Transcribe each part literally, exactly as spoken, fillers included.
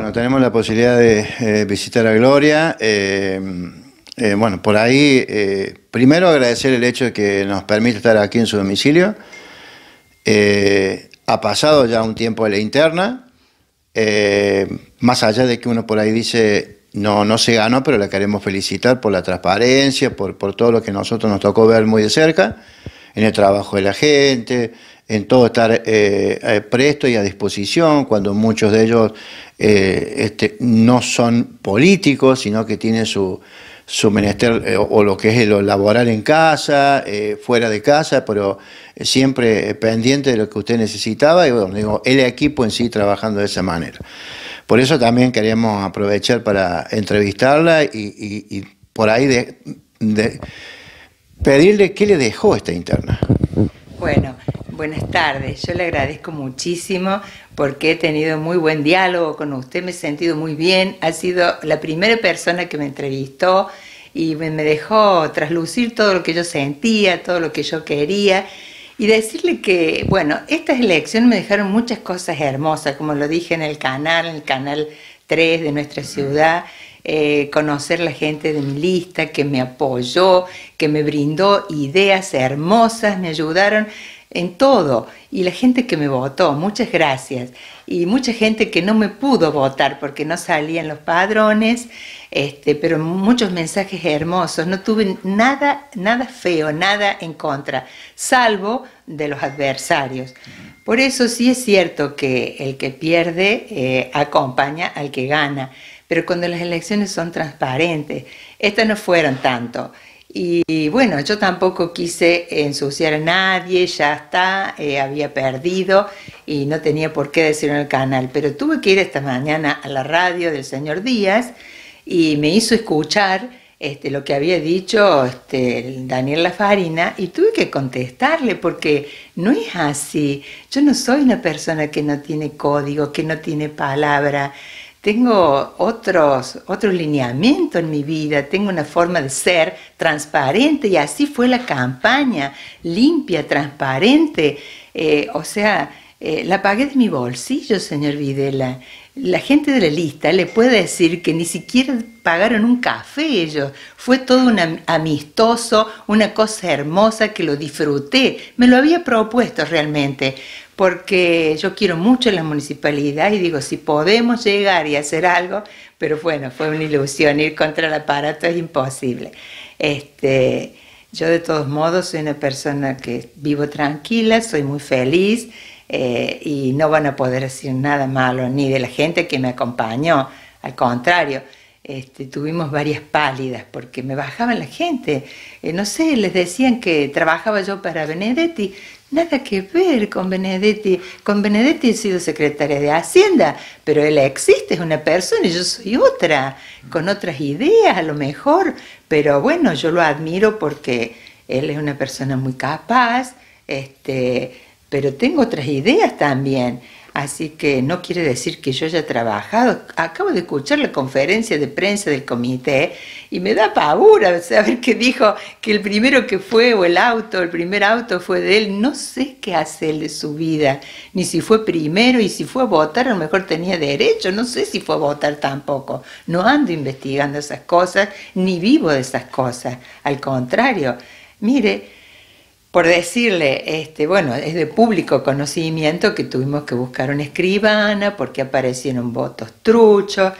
bueno, tenemos la posibilidad de eh, visitar a Gloria. Eh, eh, bueno, por ahí, eh, primero agradecer el hecho de que nos permite estar aquí en su domicilio. Eh, ha pasado ya un tiempo de la interna, eh, más allá de que uno por ahí dice, no, no se ganó, pero la queremos felicitar por la transparencia, por, por todo lo que a nosotros nos tocó ver muy de cerca, en el trabajo de la gente, en todo estar eh, eh, presto y a disposición, cuando muchos de ellos eh, este, no son políticos, sino que tienen su, su menester eh, o lo que es lo laboral en casa, eh, fuera de casa, pero siempre pendiente de lo que usted necesitaba y bueno, digo, el equipo en sí trabajando de esa manera. Por eso también queríamos aprovechar para entrevistarla y, y, y por ahí de, de pedirle qué le dejó esta interna. Bueno, buenas tardes. Yo le agradezco muchísimo porque he tenido muy buen diálogo con usted, me he sentido muy bien. Ha sido la primera persona que me entrevistó y me dejó traslucir todo lo que yo sentía, todo lo que yo quería. Y decirle que, bueno, estas elecciones me dejaron muchas cosas hermosas, como lo dije en el canal, en el canal tres de nuestra ciudad. Eh, conocer la gente de mi lista que me apoyó, que me brindó ideas hermosas, me ayudaron en todo. Y la gente que me votó, muchas gracias. Y mucha gente que no me pudo votar porque no salían los padrones, este, pero muchos mensajes hermosos. No tuve nada, nada feo, nada en contra, salvo de los adversarios. Por eso sí es cierto que el que pierde eh, acompaña al que gana. Pero cuando las elecciones son transparentes, estas no fueron tanto. Y bueno, yo tampoco quise ensuciar a nadie, ya está, eh, había perdido y no tenía por qué decirlo en el canal. Pero tuve que ir esta mañana a la radio del señor Díaz y me hizo escuchar este, lo que había dicho este, Daniel Lafarina y tuve que contestarle porque no es así. Yo no soy una persona que no tiene código, que no tiene palabra. Tengo otros, otros lineamientos en mi vida, tengo una forma de ser transparente y así fue la campaña, limpia, transparente. Eh, o sea, eh, la pagué de mi bolsillo, señor Videla. La gente de la lista le puede decir que ni siquiera pagaron un café ellos. Fue todo un amistoso, una cosa hermosa que lo disfruté. Me lo había propuesto realmente. Porque yo quiero mucho la municipalidad y digo, si podemos llegar y hacer algo, pero bueno, fue una ilusión, ir contra el aparato es imposible. Este, yo de todos modos soy una persona que vivo tranquila, soy muy feliz eh, y no van a poder decir nada malo ni de la gente que me acompañó, al contrario. Este, tuvimos varias pálidas porque me bajaban la gente, eh, no sé, les decían que trabajaba yo para Benedetti. Nada que ver con Benedetti. Con Benedetti he sido secretaria de Hacienda, pero él existe, es una persona y yo soy otra, con otras ideas a lo mejor. Pero bueno, yo lo admiro porque él es una persona muy capaz, este, pero tengo otras ideas también. Así que no quiere decir que yo haya trabajado. Acabo de escuchar la conferencia de prensa del comité y me da pavura saber que dijo que el primero que fue, o el auto, el primer auto fue de él. No sé qué hace él de su vida, ni si fue primero y si fue a votar, a lo mejor tenía derecho. No sé si fue a votar tampoco. No ando investigando esas cosas, ni vivo de esas cosas. Al contrario, mire, por decirle, este, bueno, es de público conocimiento que tuvimos que buscar una escribana porque aparecieron votos truchos.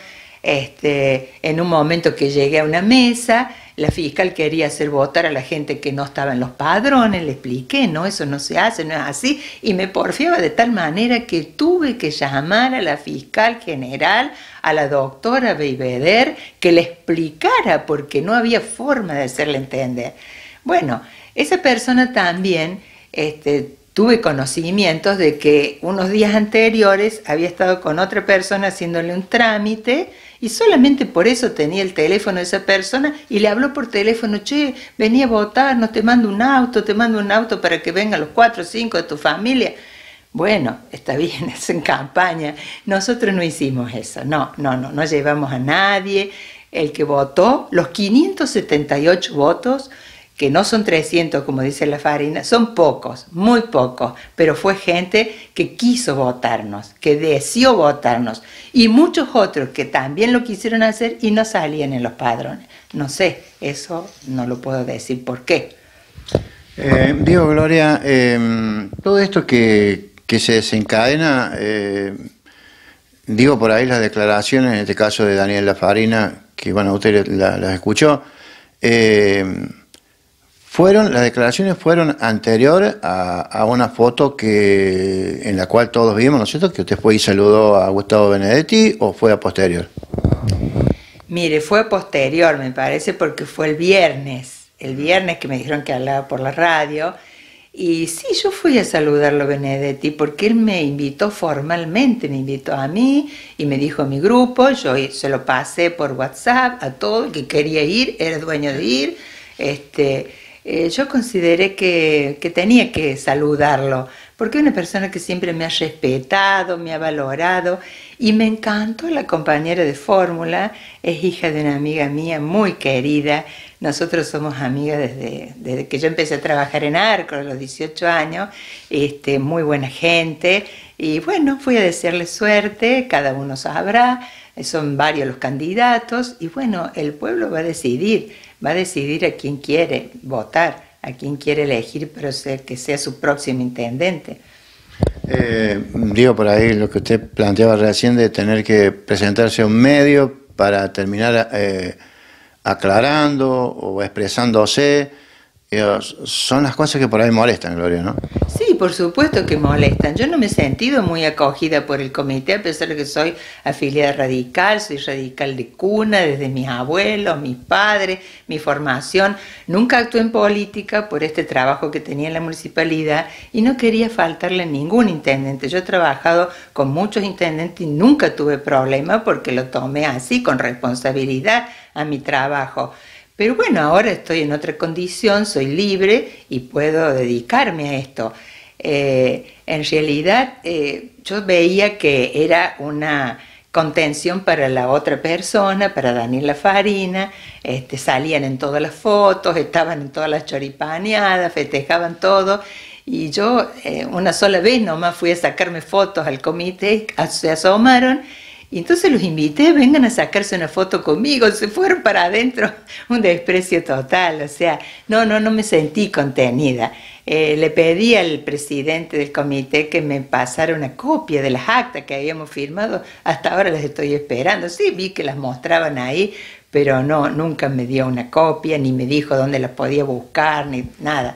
Este, en un momento que llegué a una mesa, la fiscal quería hacer votar a la gente que no estaba en los padrones, le expliqué, no, eso no se hace, no es así, y me porfiaba de tal manera que tuve que llamar a la fiscal general, a la doctora Beiveder, que le explicara porque no había forma de hacerle entender. Bueno, esa persona también, este, tuve conocimientos de que unos días anteriores había estado con otra persona haciéndole un trámite y solamente por eso tenía el teléfono de esa persona y le habló por teléfono, che, vení a votar, no te mando un auto, te mando un auto para que vengan los cuatro o cinco de tu familia. Bueno, está bien, es en campaña. Nosotros no hicimos eso, no, no, no, no llevamos a nadie. El que votó, los quinientos setenta y ocho votos, que no son trescientos como dice la Farina, son pocos, muy pocos, pero fue gente que quiso votarnos, que deseó votarnos, y muchos otros que también lo quisieron hacer y no salían en los padrones. No sé, eso no lo puedo decir por qué. Eh, digo, Gloria, eh, todo esto que, que se desencadena, eh, digo por ahí las declaraciones, en este caso de Daniel La Farina, que bueno, usted la, las escuchó, eh, fueron, las declaraciones fueron anteriores a, a una foto que en la cual todos vimos, ¿no es cierto?, que usted fue y saludó a Gustavo Benedetti, ¿o fue a posterior? Mire, fue posterior, me parece, porque fue el viernes, el viernes que me dijeron que hablaba por la radio, y sí, yo fui a saludarlo a Benedetti, porque él me invitó formalmente, me invitó a mí, y me dijo a mi grupo, yo se lo pasé por WhatsApp a todo el que quería ir, era dueño de ir, este... Eh, yo consideré que, que tenía que saludarlo, porque es una persona que siempre me ha respetado, me ha valorado, y me encantó la compañera de fórmula, es hija de una amiga mía muy querida, nosotros somos amigas desde, desde que yo empecé a trabajar en Arco a los dieciocho años, este, muy buena gente, y bueno, fui a desearle suerte, cada uno sabrá, son varios los candidatos, y bueno, el pueblo va a decidir, va a decidir a quién quiere votar, a quién quiere elegir, pero ser, que sea su próximo intendente. Eh, digo por ahí lo que usted planteaba recién de tener que presentarse a un medio para terminar eh, aclarando o expresándose, eh, son las cosas que por ahí molestan, Gloria, ¿no? Sí, por supuesto que molestan. Yo no me he sentido muy acogida por el comité, a pesar de que soy afiliada radical, soy radical de cuna, desde mis abuelos, mis padres, mi formación. Nunca actué en política por este trabajo que tenía en la municipalidad y no quería faltarle a ningún intendente. Yo he trabajado con muchos intendentes y nunca tuve problema porque lo tomé así, con responsabilidad a mi trabajo. Pero bueno, ahora estoy en otra condición, soy libre y puedo dedicarme a esto. Eh, en realidad, eh, yo veía que era una contención para la otra persona, para Daniel La Farina, este, salían en todas las fotos, estaban en todas las choripaneadas, festejaban todo. Y yo eh, una sola vez nomás fui a sacarme fotos al comité, se asomaron. Y entonces los invité, vengan a sacarse una foto conmigo, se fueron para adentro, un desprecio total, o sea, no, no, no me sentí contenida. Eh, le pedí al presidente del comité que me pasara una copia de las actas que habíamos firmado, hasta ahora las estoy esperando, sí, vi que las mostraban ahí, pero no, nunca me dio una copia, ni me dijo dónde las podía buscar, ni nada.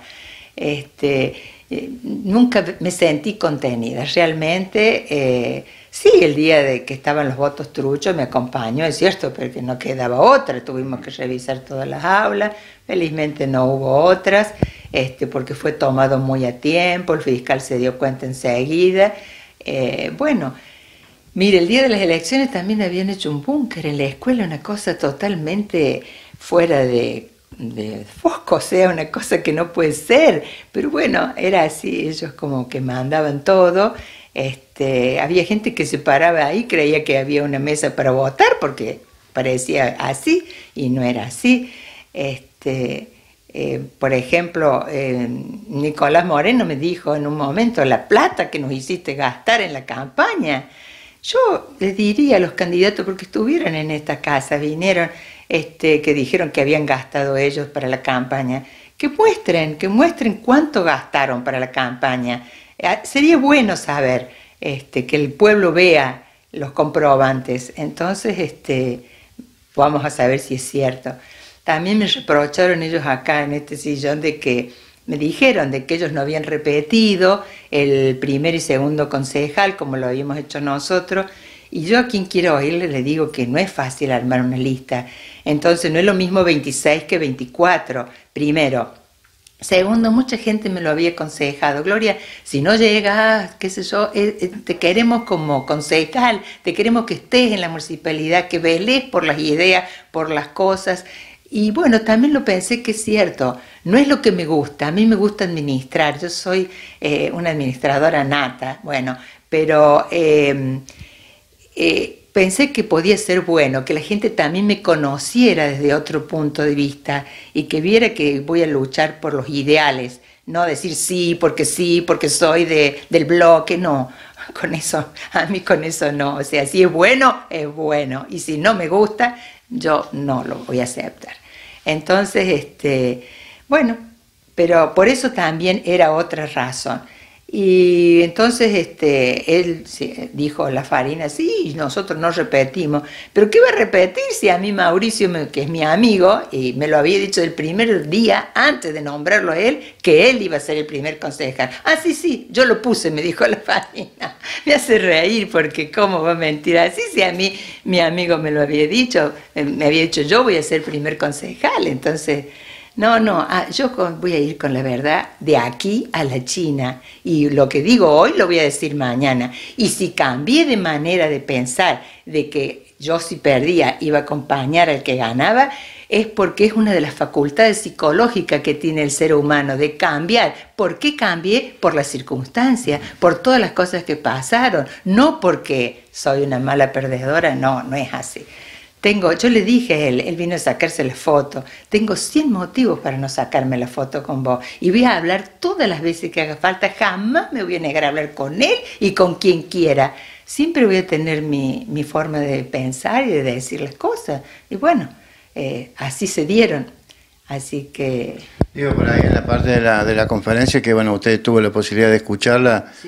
Este, eh, nunca me sentí contenida, realmente... Eh, Sí, el día de que estaban los votos truchos me acompañó, es cierto, porque no quedaba otra, tuvimos que revisar todas las aulas, felizmente no hubo otras, este, porque fue tomado muy a tiempo, el fiscal se dio cuenta enseguida. Eh, bueno, mire, el día de las elecciones también habían hecho un búnker en la escuela, una cosa totalmente fuera de, de foco, o sea, una cosa que no puede ser, pero bueno, era así, ellos como que mandaban todo. Este, había gente que se paraba ahí, creía que había una mesa para votar porque parecía así y no era así. Este, eh, por ejemplo, eh, Nicolás Moreno me dijo en un momento, la plata que nos hiciste gastar en la campaña. Yo les diría a los candidatos, porque estuvieron en esta casa, vinieron, este, que dijeron que habían gastado ellos para la campaña, que muestren, que muestren cuánto gastaron para la campaña. Sería bueno saber este, que el pueblo vea los comprobantes, entonces este, vamos a saber si es cierto. También me reprocharon ellos acá en este sillón de que me dijeron de que ellos no habían repetido el primer y segundo concejal como lo habíamos hecho nosotros, y yo a quien quiero oírle le digo que no es fácil armar una lista. Entonces no es lo mismo veintiséis que veinticuatro, primero. Segundo, mucha gente me lo había aconsejado, Gloria, si no llegas, qué sé yo, eh, eh, te queremos como concejal, te queremos que estés en la municipalidad, que velees por las ideas, por las cosas. Y bueno, también lo pensé que es cierto, no es lo que me gusta, a mí me gusta administrar, yo soy eh, una administradora nata, bueno, pero eh, eh, pensé que podía ser bueno, que la gente también me conociera desde otro punto de vista y que viera que voy a luchar por los ideales, no decir sí porque sí, porque soy de, del bloque, no, con eso, a mí con eso no, o sea, si es bueno, es bueno, y si no me gusta, yo no lo voy a aceptar. Entonces, este, bueno, pero por eso también era otra razón. Y entonces este, él dijo, la Farina, sí, nosotros no repetimos. ¿Pero qué va a repetir si a mí Mauricio, que es mi amigo, y me lo había dicho el primer día, antes de nombrarlo a él, que él iba a ser el primer concejal? Ah, sí, sí, yo lo puse, me dijo la Farina. Me hace reír porque cómo va a mentir así si a mí mi amigo me lo había dicho, me había dicho yo voy a ser primer concejal, entonces... No, no, ah, yo con, voy a ir con la verdad de aquí a la China y lo que digo hoy lo voy a decir mañana. Y si cambié de manera de pensar de que yo si perdía iba a acompañar al que ganaba, es porque es una de las facultades psicológicas que tiene el ser humano de cambiar. ¿Por qué cambié? Por las circunstancias, por todas las cosas que pasaron, no porque soy una mala perdedora, no, no es así. Tengo, yo le dije a él, él vino a sacarse la foto, tengo cien motivos para no sacarme la foto con vos y voy a hablar todas las veces que haga falta, jamás me voy a negar a hablar con él y con quien quiera. Siempre voy a tener mi, mi forma de pensar y de decir las cosas. Y bueno, eh, así se dieron. Así que... Digo, por ahí en la parte de la, de la conferencia, que bueno, usted tuvo la posibilidad de escucharla, sí.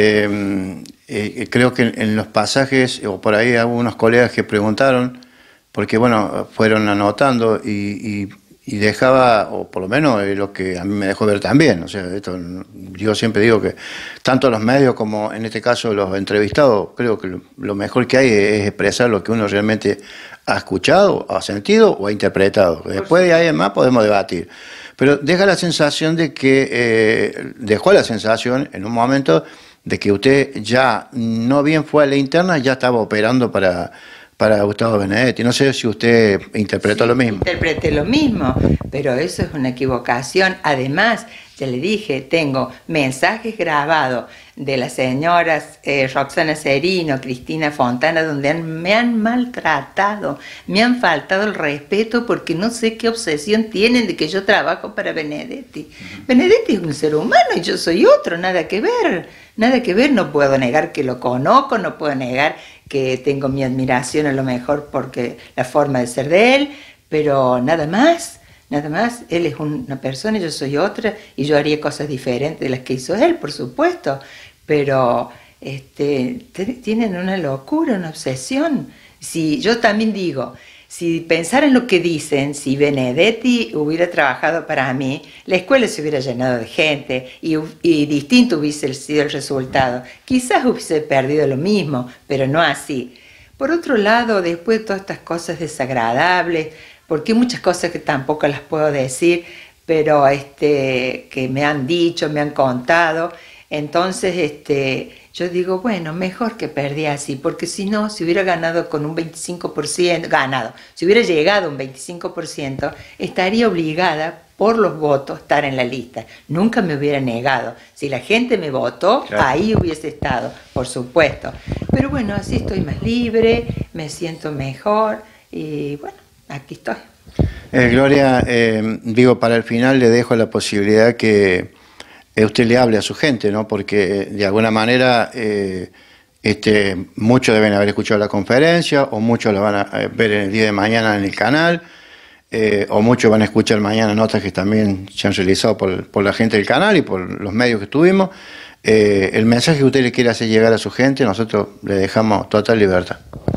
eh, eh, creo que en, en los pasajes, o por ahí hubo unos colegas que preguntaron, porque bueno, fueron anotando y, y, y dejaba, o por lo menos es lo que a mí me dejó ver también, o sea, esto, yo siempre digo que tanto los medios como en este caso los entrevistados, creo que lo, lo mejor que hay es expresar lo que uno realmente ha escuchado, ha sentido o ha interpretado. Después de ahí en más podemos debatir. Pero deja la sensación de que, eh, dejó la sensación en un momento de que usted ya, no bien fue a la interna, ya estaba operando para... para Gustavo Benedetti. No sé si usted interpretó sí, lo mismo. Interpreté lo mismo, pero eso es una equivocación. Además, ya le dije, tengo mensajes grabados de las señoras eh, Roxana Serino, Cristina Fontana, donde han, me han maltratado, me han faltado el respeto porque no sé qué obsesión tienen de que yo trabajo para Benedetti. Uh-huh. Benedetti es un ser humano y yo soy otro, nada que ver, nada que ver. No puedo negar que lo conozco, no puedo negar que tengo mi admiración a lo mejor porque la forma de ser de él, pero nada más, nada más. Él es una persona, yo soy otra, y yo haría cosas diferentes de las que hizo él, por supuesto, pero este, tienen una locura, una obsesión. Si yo también digo, si pensar en lo que dicen, si Benedetti hubiera trabajado para mí, la escuela se hubiera llenado de gente y, y distinto hubiese sido el resultado. Quizás hubiese perdido lo mismo, pero no así. Por otro lado, después de todas estas cosas desagradables, porque hay muchas cosas que tampoco las puedo decir, pero este, que me han dicho, me han contado, entonces este, yo digo, bueno, mejor que perdí así, porque si no, si hubiera ganado con un veinticinco por ciento, ganado, si hubiera llegado a un veinticinco por ciento, estaría obligada por los votos a estar en la lista. Nunca me hubiera negado. Si la gente me votó, claro, ahí hubiese estado, por supuesto. Pero bueno, así estoy más libre, me siento mejor y bueno, aquí estoy. Eh, Gloria, eh, digo, para el final le dejo la posibilidad que usted le hable a su gente, ¿no? Porque de alguna manera eh, este, muchos deben haber escuchado la conferencia, o muchos la van a ver el día de mañana en el canal, eh, o muchos van a escuchar mañana notas que también se han realizado por, por la gente del canal y por los medios que tuvimos. Eh, el mensaje que usted le quiere hacer llegar a su gente, nosotros le dejamos total libertad.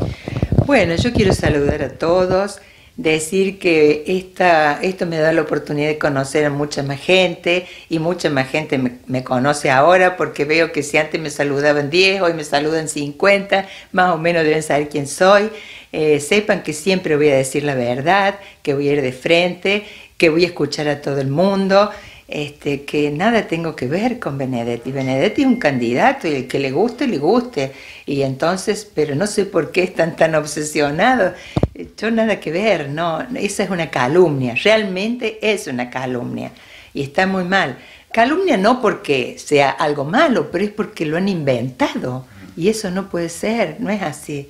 Bueno, yo quiero saludar a todos, decir que esta, esto me da la oportunidad de conocer a mucha más gente y mucha más gente me, me conoce ahora porque veo que si antes me saludaban diez, hoy me saludan cincuenta, más o menos deben saber quién soy. Eh, sepan que siempre voy a decir la verdad, que voy a ir de frente, que voy a escuchar a todo el mundo, este, que nada tengo que ver con Benedetti. Benedetti es un candidato y el que le guste, le guste. Y entonces, pero no sé por qué están tan obsesionados. Yo nada que ver, no, esa es una calumnia, realmente es una calumnia y está muy mal. Calumnia no porque sea algo malo, pero es porque lo han inventado y eso no puede ser, no es así.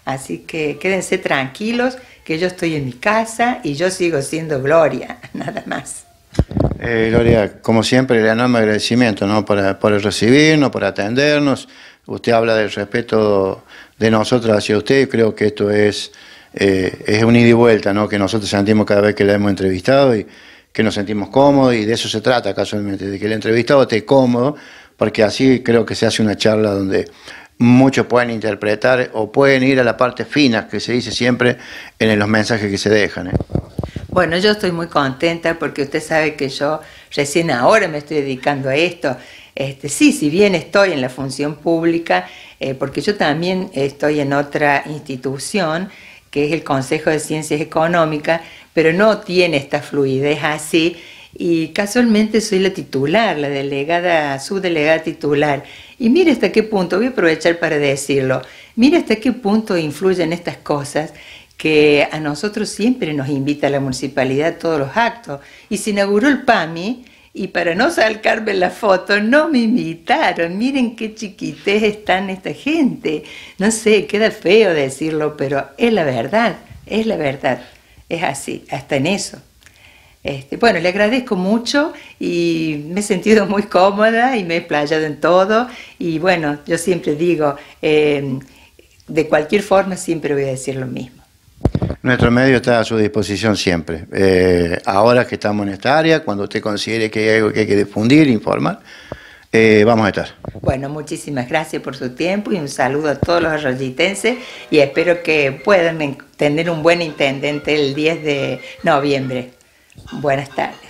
Así que quédense tranquilos, que yo estoy en mi casa y yo sigo siendo Gloria, nada más. Eh, Gloria, como siempre, el enorme agradecimiento, ¿no? por, por recibirnos, por atendernos. Usted habla del respeto de nosotros hacia usted, y creo que esto es, eh, es un ida y vuelta, ¿no? Que nosotros sentimos cada vez que la hemos entrevistado y que nos sentimos cómodos, y de eso se trata casualmente, de que el entrevistado esté cómodo, porque así creo que se hace una charla donde muchos pueden interpretar o pueden ir a la parte fina que se dice siempre en los mensajes que se dejan, ¿eh? Bueno, yo estoy muy contenta porque usted sabe que yo recién ahora me estoy dedicando a esto. Este, sí, si bien estoy en la función pública, eh, porque yo también estoy en otra institución, que es el Consejo de Ciencias Económicas, pero no tiene esta fluidez así, y casualmente soy la titular, la delegada, subdelegada titular. Y mire hasta qué punto, voy a aprovechar para decirlo, mire hasta qué punto influyen estas cosas, que a nosotros siempre nos invita la municipalidad a todos los actos. Y se inauguró el P A M I, y para no sacarme la foto, no me invitaron. Miren qué chiquitez están esta gente. No sé, queda feo decirlo, pero es la verdad, es la verdad. Es así, hasta en eso. Este, bueno, le agradezco mucho y me he sentido muy cómoda y me he explayado en todo. Y bueno, yo siempre digo, eh, de cualquier forma siempre voy a decir lo mismo. Nuestro medio está a su disposición siempre. Eh, ahora que estamos en esta área, cuando usted considere que hay algo que hay que difundir, informar, eh, vamos a estar. Bueno, muchísimas gracias por su tiempo y un saludo a todos los arroyitenses, y espero que puedan tener un buen intendente el diez de noviembre. Buenas tardes.